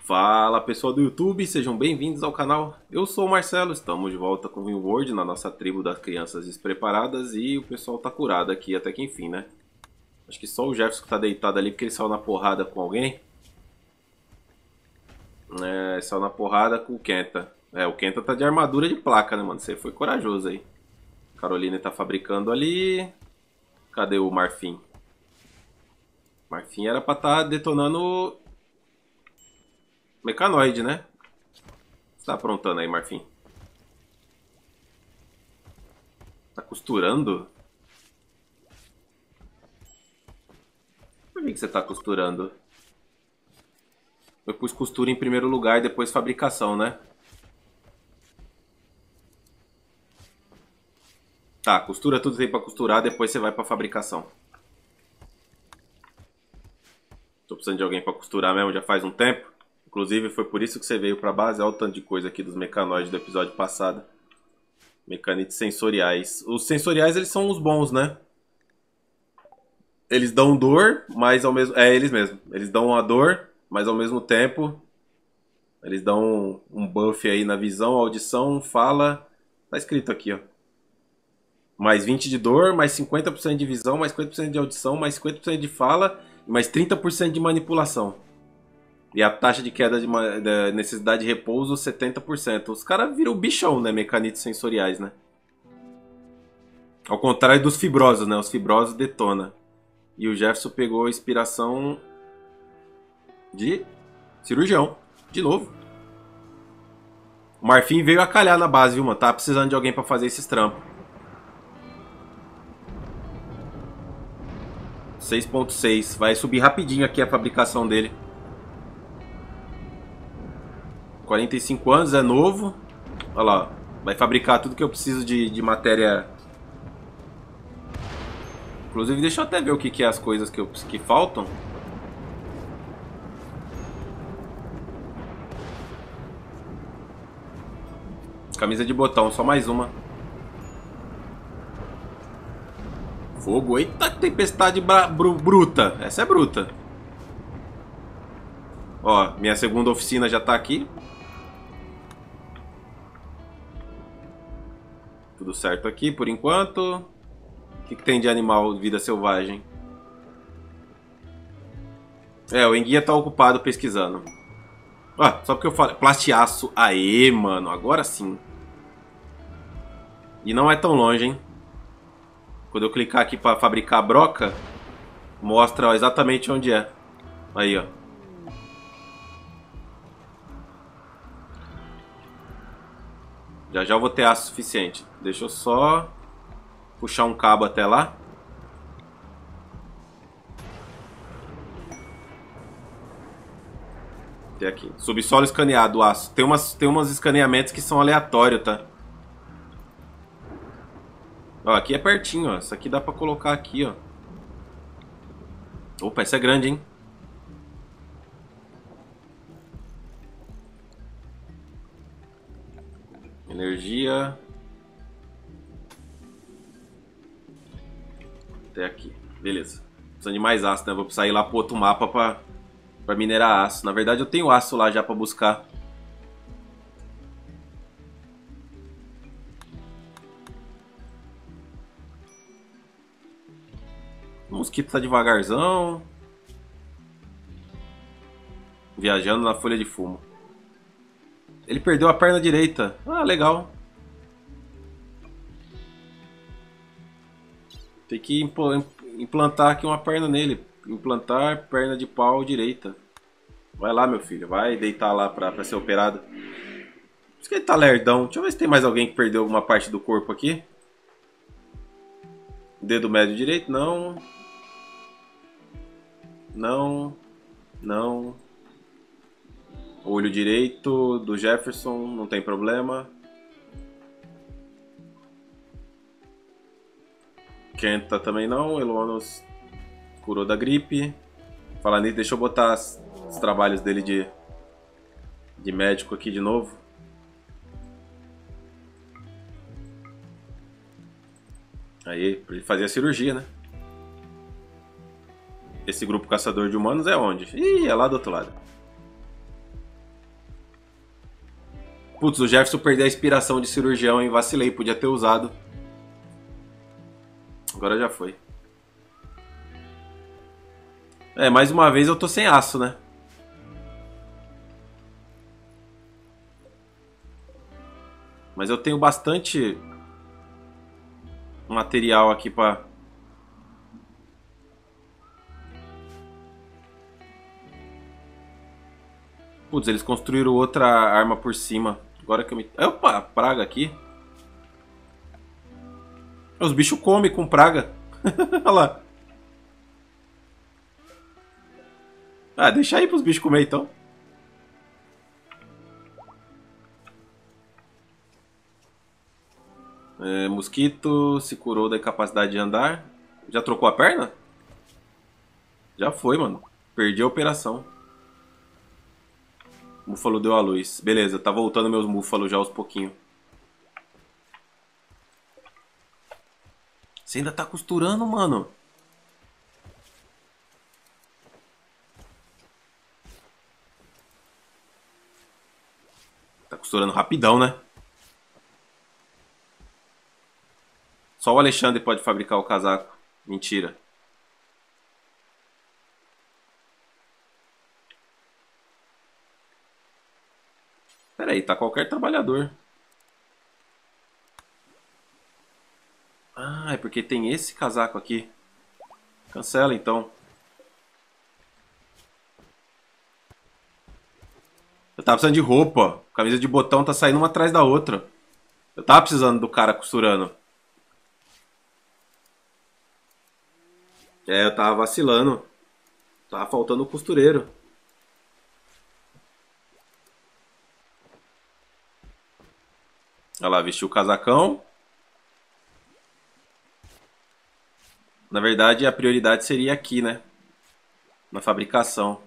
Fala pessoal do YouTube, sejam bem-vindos ao canal. Eu sou o Marcelo, estamos de volta com o Ringworld na nossa tribo das crianças despreparadas e o pessoal tá curado aqui até que enfim, né? Acho que só o Jefferson que tá deitado ali porque ele saiu na porrada com alguém. Saiu na porrada com o Kenta. O Kenta tá de armadura de placa, né, mano? Você foi corajoso aí. Caroline tá fabricando ali. Cadê o Marfim? Marfim era pra tá detonando Mecanoide, né? O que você tá aprontando aí, Marfim? Tá costurando? Por que você tá costurando? Eu pus costura em primeiro lugar e depois fabricação, né? Tá, costura tudo que tem pra costurar, depois você vai pra fabricação. Tô precisando de alguém pra costurar mesmo, já faz um tempo. Inclusive foi por isso que você veio pra base. Olha o tanto de coisa aqui dos mecanoides do episódio passado. Mecanites sensoriais. Os sensoriais, eles são os bons, né? Eles dão dor, mas ao mesmo... eles mesmos. Eles dão uma dor, mas ao mesmo tempo... Eles dão um buff aí na visão, audição, fala... Tá escrito aqui, ó. Mais 20 de dor, mais 50% de visão, mais 50% de audição, mais 50% de fala... E mais 30% de manipulação. E a taxa de queda da necessidade de repouso, 70%. Os caras viram bichão, né? Mecanitos sensoriais, né? Ao contrário dos fibrosos, né? Os fibrosos detona. E o Jefferson pegou a inspiração de cirurgião. De novo. O Marfim veio a calhar na base, viu, mano? Tá precisando de alguém pra fazer esses trampos. 6.6. Vai subir rapidinho aqui a fabricação dele. 45 anos, é novo. Olha lá, vai fabricar tudo que eu preciso de matéria. Inclusive, deixa eu até ver o que é as coisas que faltam. Camisa de botão, só mais uma. Fogo, eita, tempestade bruta. Essa é bruta. Ó, minha segunda oficina já tá aqui. Tudo certo aqui por enquanto. O que tem de animal de vida selvagem? O Enguia tá ocupado pesquisando. Ah, só porque eu falei. Plastiaço. Aê, mano. Agora sim. E não é tão longe, hein? Quando eu clicar aqui pra fabricar a broca, mostra ó, exatamente onde é. Aí, ó. Já já eu vou ter aço suficiente. Deixa eu só puxar um cabo até lá. Tem aqui. Subsolo escaneado, aço. Tem umas escaneamentos que são aleatórios, tá? Ó, aqui é pertinho, ó. Isso aqui dá pra colocar aqui, ó. Opa, essa é grande, hein? Energia. Até aqui. Beleza. Precisando de mais aço, né? Vou precisar ir lá pro outro mapa pra minerar aço. Na verdade, eu tenho aço lá já pra buscar. O mosquito tá devagarzão. Viajando na folha de fumo. Ele perdeu a perna direita. Ah, legal. Tem que implantar aqui uma perna nele. Implantar perna de pau direita. Vai lá, meu filho. Vai deitar lá pra ser operado. Por isso que ele tá lerdão. Deixa eu ver se tem mais alguém que perdeu alguma parte do corpo aqui. Dedo médio direito? Não. Não. Não. Olho direito do Jefferson. Não tem problema. Kenta também não. Elonos curou da gripe. Falar nisso, deixa eu botar os trabalhos dele de médico aqui de novo. Aí, pra ele fazer a cirurgia, né? Esse grupo caçador de humanos é onde? Ih, é lá do outro lado. Putz, o Jefferson perdeu a inspiração de cirurgião, hein? Vacilei, podia ter usado. Agora já foi. É, mais uma vez eu tô sem aço, né? Mas eu tenho bastante material aqui pra... Putz, eles construíram outra arma por cima. Agora que eu me... Opa, praga aqui. Os bichos comem com praga. Olha lá. Ah, deixa aí pros bichos comer então. É, mosquito se curou da incapacidade de andar. Já trocou a perna? Já foi, mano. Perdi a operação. Búfalo deu a luz. Beleza, tá voltando meus búfalos já aos pouquinhos. Você ainda tá costurando, mano. Tá costurando rapidão, né? Só o Alexandre pode fabricar o casaco. Mentira. Pera aí, tá qualquer trabalhador. Ah, é porque tem esse casaco aqui. Cancela então. Eu tava precisando de roupa. Camisa de botão tá saindo uma atrás da outra. Eu tava precisando do cara costurando. É, eu tava vacilando. Tava faltando o costureiro. Olha lá, vestiu o casacão. Na verdade, a prioridade seria aqui, né? Na fabricação.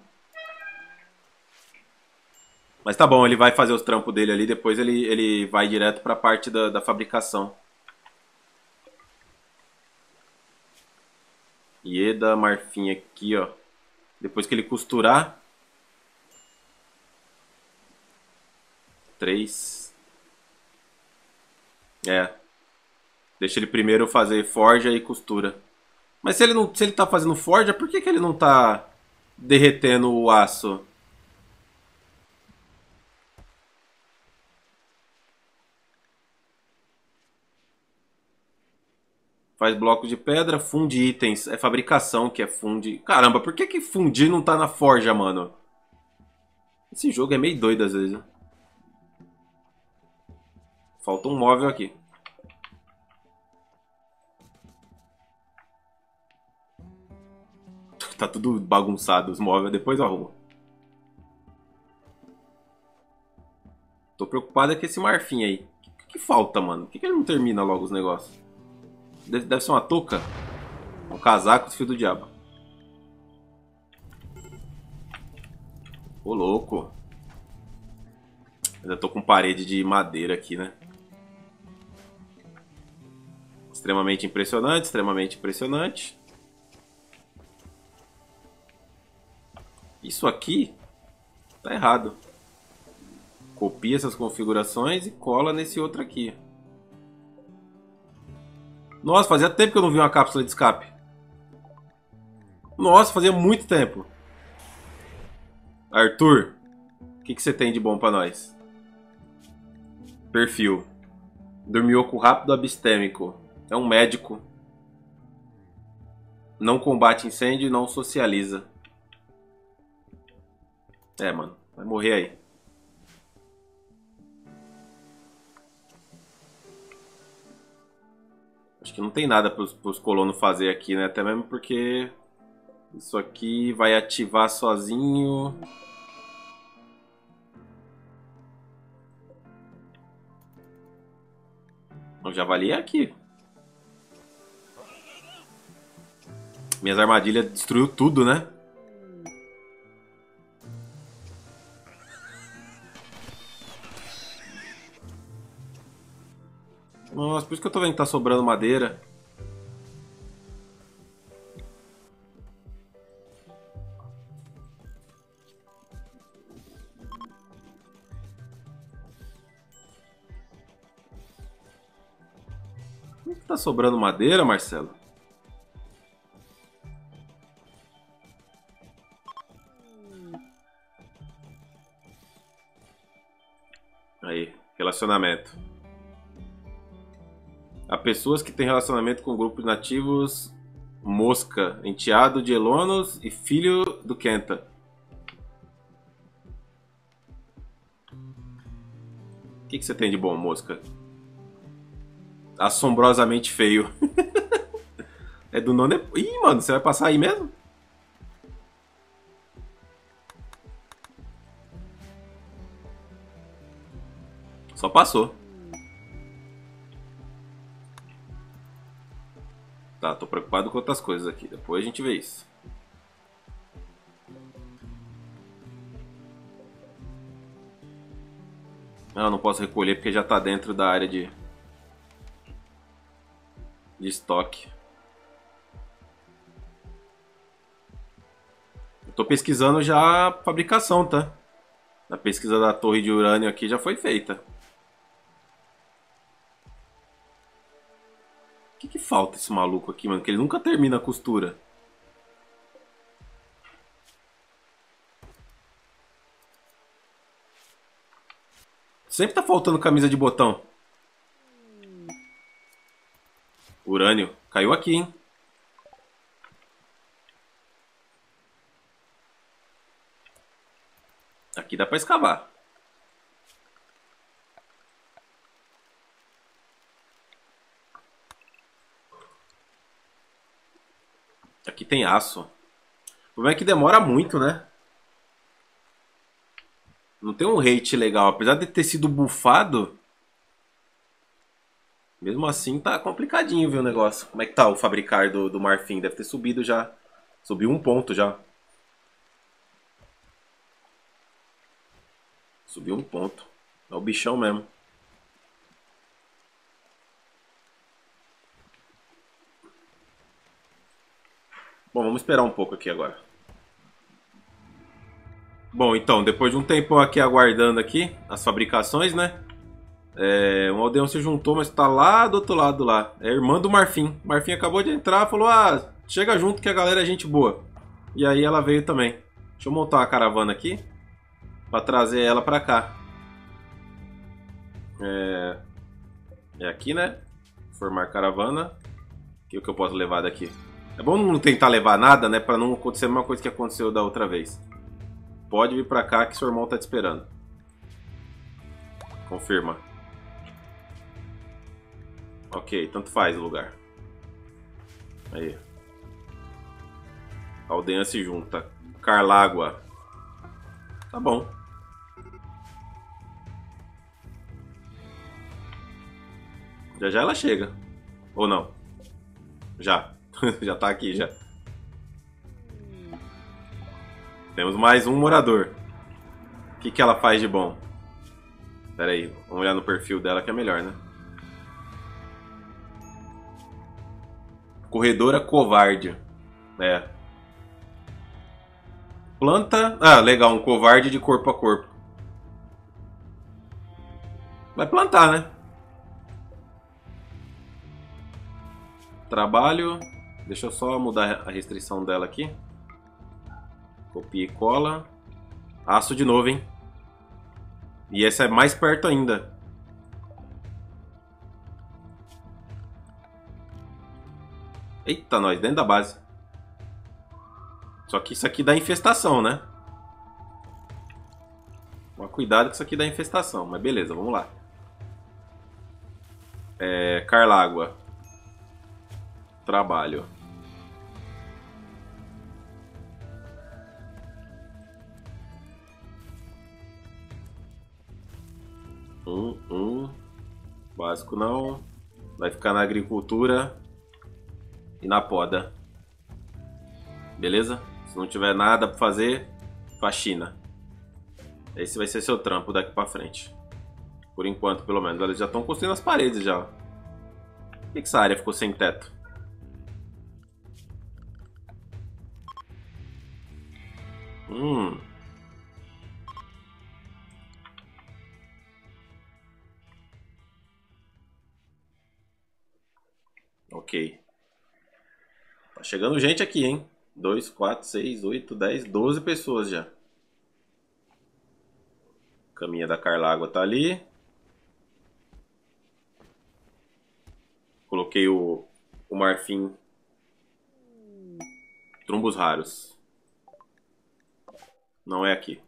Mas tá bom, ele vai fazer os trampos dele ali. Depois ele vai direto pra parte da fabricação. Ieda, Marfim aqui, ó. Depois que ele costurar. 3. É. Deixa ele primeiro fazer forja e costura. Mas se ele não, se ele tá fazendo forja, por que que ele não tá derretendo o aço? Faz blocos de pedra, funde itens. É fabricação que é funde. Caramba, por que que fundir não tá na forja, mano? Esse jogo é meio doido às vezes, né? Falta um móvel aqui. Tá tudo bagunçado os móveis, depois eu arrumo. Tô preocupado é com esse marfim aí. O que falta, mano? Por que ele não termina logo os negócios? Deve ser uma touca? Um casaco do fio do diabo. Ô, louco. Ainda tô com parede de madeira aqui, né? Extremamente impressionante, extremamente impressionante. Isso aqui tá errado. Copia essas configurações e cola nesse outro aqui. Nossa, fazia tempo que eu não vi uma cápsula de escape. Nossa, fazia muito tempo. Arthur, o que você tem de bom pra nós? Perfil. Dormioco rápido abstêmico. É um médico. Não combate incêndio e não socializa. É, mano. Vai morrer aí. Acho que não tem nada pros colonos fazer aqui, né? Até mesmo porque isso aqui vai ativar sozinho. O javali é aqui. Minhas armadilhas destruiu tudo, né? Nossa, por isso que eu tô vendo que tá sobrando madeira. Por que tá sobrando madeira, Marcelo? Aí, relacionamento. Há pessoas que têm relacionamento com grupos nativos Mosca, enteado de Elonos e filho do Kenta. O que você tem de bom, Mosca? Assombrosamente feio. É do nono. Ih, mano, você vai passar aí mesmo? Só passou. Tá, tô preocupado com outras coisas aqui. Depois a gente vê isso. Ah, não posso recolher porque já tá dentro da área de estoque. Eu tô pesquisando já a fabricação, tá? A pesquisa da torre de urânio aqui já foi feita. O que falta esse maluco aqui, mano? Que ele nunca termina a costura. Sempre tá faltando camisa de botão. Urânio. Caiu aqui, hein? Aqui dá pra escavar. Aqui tem aço. O problema é que demora muito, né? Não tem um rate legal. Apesar de ter sido bufado, mesmo assim tá complicadinho ver o negócio. Como é que tá o fabricar do marfim? Deve ter subido já. Subiu um ponto já. Subiu um ponto. É o bichão mesmo. Bom, vamos esperar um pouco aqui agora. Bom, então, depois de um tempo aqui aguardando aqui as fabricações, né? Um aldeão se juntou, mas tá lá do outro lado lá. É a irmã do Marfim. Marfim acabou de entrar, falou: ah, chega junto que a galera é gente boa. E aí ela veio também. Deixa eu montar uma caravana aqui pra trazer ela pra cá. É aqui, né? Formar caravana. O que eu posso levar daqui? É bom não tentar levar nada, né? Pra não acontecer a mesma coisa que aconteceu da outra vez. Pode vir pra cá que seu irmão tá te esperando. Confirma. Ok, tanto faz o lugar. Aí. A aldeia se junta. Carlágua. Tá bom. Já já ela chega. Ou não? Já. Já tá aqui já. Temos mais um morador. O que ela faz de bom? Pera aí, vamos olhar no perfil dela que é melhor, né? Corredora covarde. É. Planta... Ah, legal, um covarde de corpo a corpo. Vai plantar, né? Trabalho. Deixa eu só mudar a restrição dela aqui. Copia e cola. Aço de novo, hein? E essa é mais perto ainda. Eita, nós, dentro da base. Só que isso aqui dá infestação, né? Toma cuidado que isso aqui dá infestação. Mas beleza, vamos lá. Carlágua. Trabalho. Básico não. Vai ficar na agricultura e na poda. Beleza? Se não tiver nada pra fazer, faxina. Esse vai ser seu trampo daqui pra frente. Por enquanto, pelo menos. Eles já estão construindo as paredes já. Por que essa área ficou sem teto? Ok. Tá chegando gente aqui, hein? 2, 4, 6, 8, 10, 12 pessoas já. Caminha da Carlágua tá ali. Coloquei o marfim. Trombos raros. Não é aqui.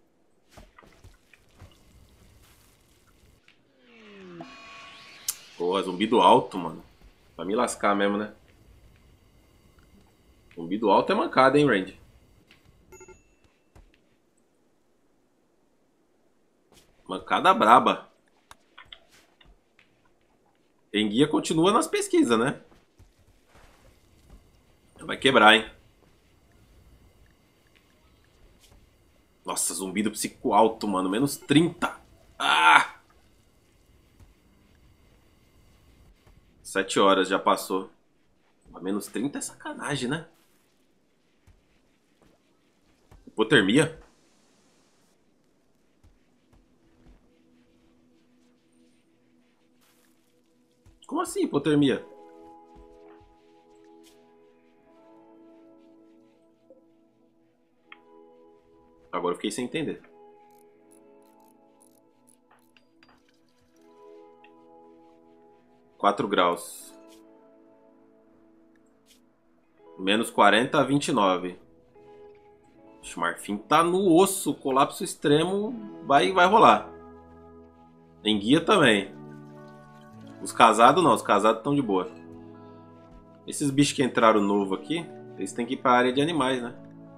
Porra, zumbido alto, mano. Vai me lascar mesmo, né? Zumbido alto é mancada, hein, Randy? Mancada braba. Enguia continua nas pesquisas, né? Vai quebrar, hein? Nossa, zumbido psico alto, mano. Menos 30. Ah! 7 horas já passou. Menos 30 é sacanagem, né? Hipotermia? Como assim hipotermia? Agora eu fiquei sem entender. -4 graus. Menos 40 a 29. O marfim tá no osso. Colapso extremo vai rolar. Enguia também. Os casados não. Os casados estão de boa. Esses bichos que entraram novo aqui, eles têm que ir pra área de animais, né?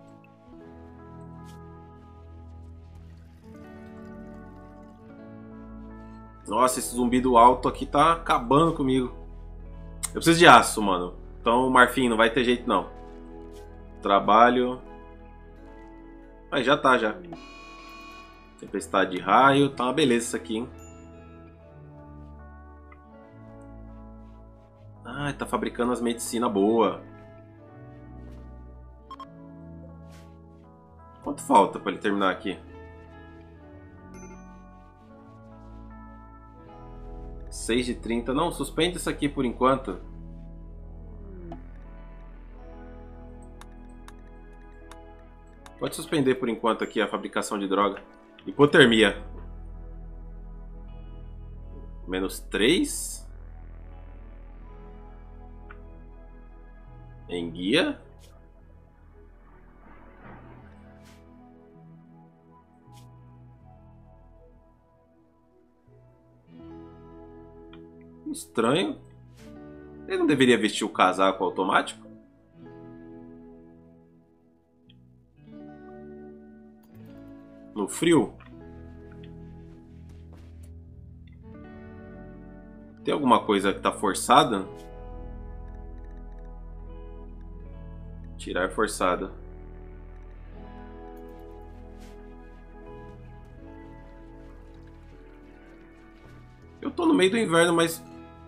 Nossa, esse zumbido alto aqui tá acabando comigo. Eu preciso de aço, mano. Então, marfim, não vai ter jeito não. Trabalho. Mas já tá, já. Tempestade de raio. Tá uma beleza isso aqui, hein? Ah, tá fabricando as medicinas boas. Quanto falta pra ele terminar aqui? 6 de 30. Não, suspende isso aqui por enquanto. Pode suspender por enquanto aqui a fabricação de droga. Hipotermia. Menos 3. Enguia. Estranho. Ele não deveria vestir o casaco automático? No frio? Tem alguma coisa que tá forçada? Tirar forçado. Eu tô no meio do inverno, mas...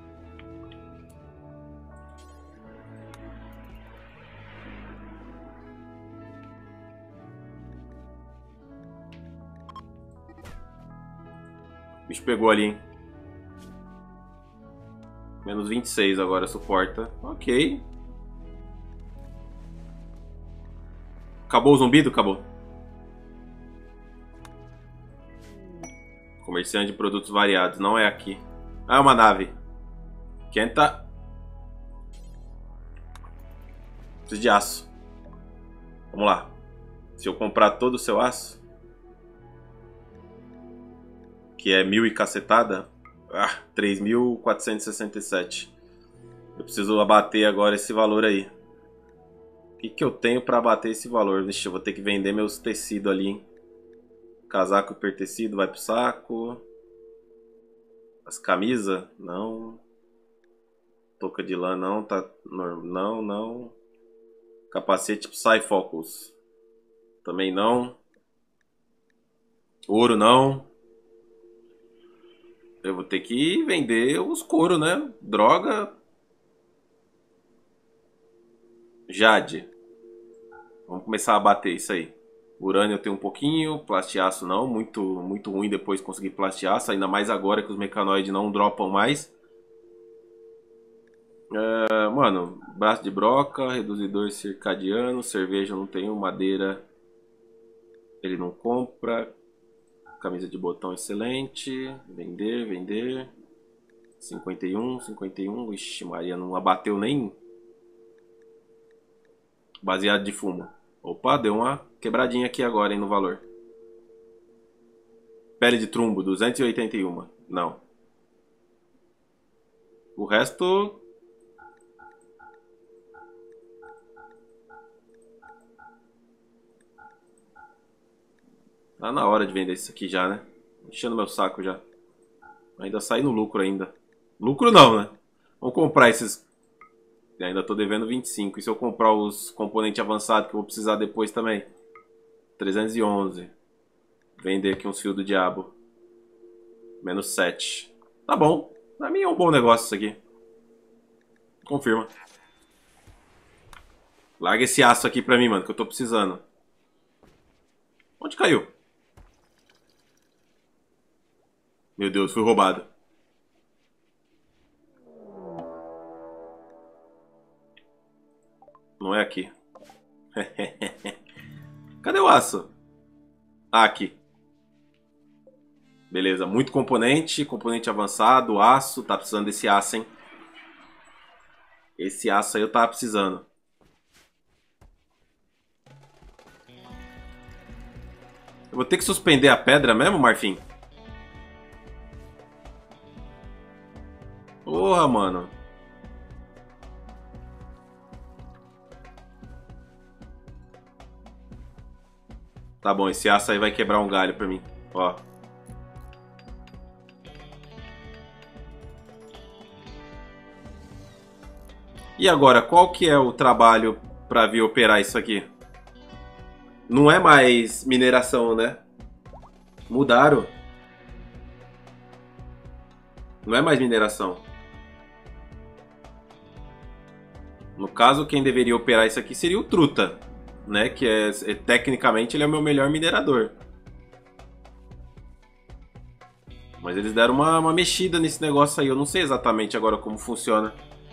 O bicho pegou ali, hein? Menos 26 agora suporta. Ok. Acabou o zumbido? Acabou. Comerciante de produtos variados. Não é aqui. Ah, é uma nave. Quenta. Preciso de aço. Vamos lá. Se eu comprar todo o seu aço, que é 1000 e cacetada, 3.467. Eu preciso abater agora esse valor aí. O que eu tenho para abater esse valor? Vixe, eu vou ter que vender meus tecidos ali, hein? Casaco hipertecido vai pro saco. As camisas? Não. Touca de lã não, tá. Não, não. Capacete Psyfocus. Também não. Ouro não. Eu vou ter que vender os couro, né? Droga. Jade. Vamos começar a bater isso aí. Urânio eu tenho um pouquinho, plastiaço não, muito ruim depois conseguir plastiaço, ainda mais agora que os mecanoides não dropam mais. Mano, braço de broca, reduzidor circadiano, cerveja não tenho, madeira ele não compra, camisa de botão excelente, vender, vender, 51, 51, ixi Maria, não abateu nem baseado de fumo. Opa, deu uma quebradinha aqui agora, hein, no valor. Pele de trumbo, 281, não. O resto... Tá na hora de vender isso aqui já, né? Enchendo meu saco já. Ainda sai no lucro ainda. Lucro não, né? Vamos comprar esses... Ainda tô devendo 25. E se eu comprar os componentes avançados que eu vou precisar depois também? 311. Vender aqui uns fios do diabo. Menos 7. Tá bom. Pra mim é um bom negócio isso aqui. Confirma. Larga esse aço aqui pra mim, mano, que eu tô precisando. Onde caiu? Meu Deus, fui roubado. Não é aqui. Cadê o aço? Ah, aqui. Beleza, muito componente, componente avançado, aço. Tá precisando desse aço, hein? Esse aço aí eu tava precisando. Eu vou ter que suspender a pedra mesmo, Marfim? Porra, mano. Tá bom, esse aço aí vai quebrar um galho pra mim. Ó. E agora, qual que é o trabalho pra vir operar isso aqui? Não é mais mineração, né? Mudaram. Não é mais mineração. No caso, quem deveria operar isso aqui seria o Truta, né? Que tecnicamente ele é o meu melhor minerador. Mas eles deram uma mexida nesse negócio aí. Eu não sei exatamente agora como funciona.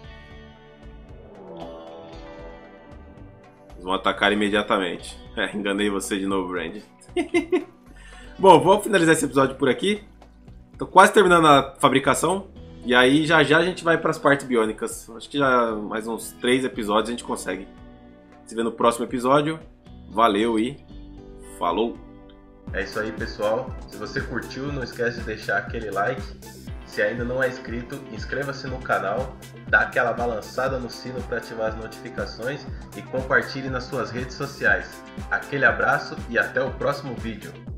Eles vão atacar imediatamente. Enganei você de novo, Randy. Bom, vamos finalizar esse episódio por aqui. Tô quase terminando a fabricação. E aí já já a gente vai para as partes biônicas. Acho que já mais uns 3 episódios a gente consegue. Se vê no próximo episódio. Valeu e falou! É isso aí, pessoal. Se você curtiu, não esquece de deixar aquele like. Se ainda não é inscrito, inscreva-se no canal, dá aquela balançada no sino para ativar as notificações e compartilhe nas suas redes sociais. Aquele abraço e até o próximo vídeo.